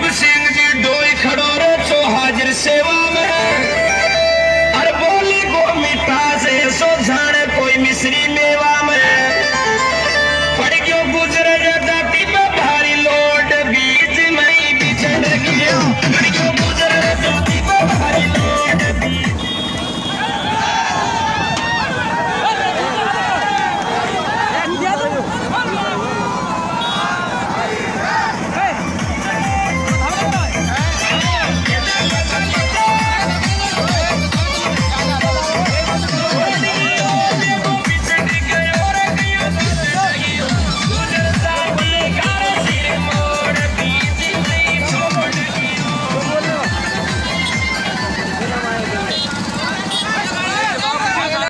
रूप सिंह जी डोई खड़ो रे तो हाजिर सेवा में, अरे बोली को मिठा से सो जाने कोई मिश्री में